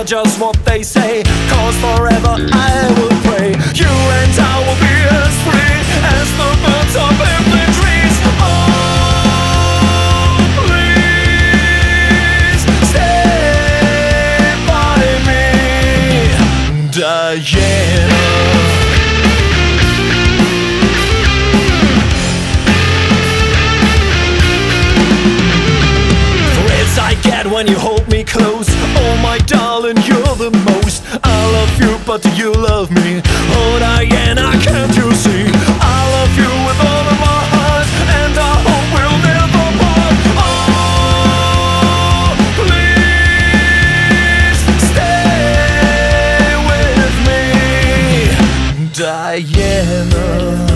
just what they say, 'cause forever I will pray. You and I will be as free as the birds up in the trees. Oh, please stay by me, Diana. When you hold me close, oh my darling, you're the most. I love you, but do you love me? Oh Diana, can't you see? I love you with all of my heart, and I hope we'll never part. Oh, please stay with me, Diana.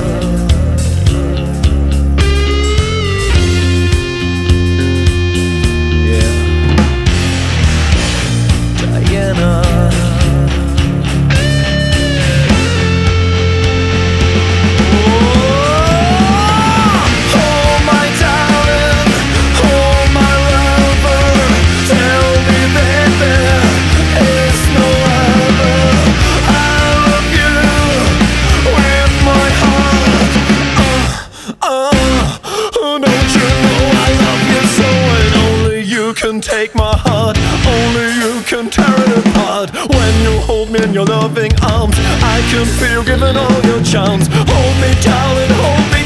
Can take my heart, only you can tear it apart. When you hold me in your loving arms, I can feel given all your charms. Hold me, darling, hold me.